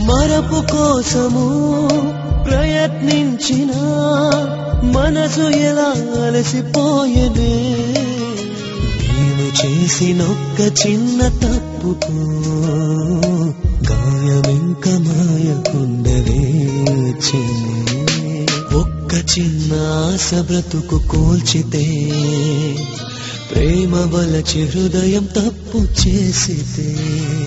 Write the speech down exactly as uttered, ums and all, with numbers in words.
మరపు కోసము ప్రయత్నించిన మనసు ఎలా అలసిపోయేనే నేను చేసినొక్క చిన్న తప్పుకు గాయమింక మాయకుండలే ఒక్క చిన్న ఆశ బ్రతుకు కోల్చితే ప్రేమ వలచి హృదయం తప్పు చేసితే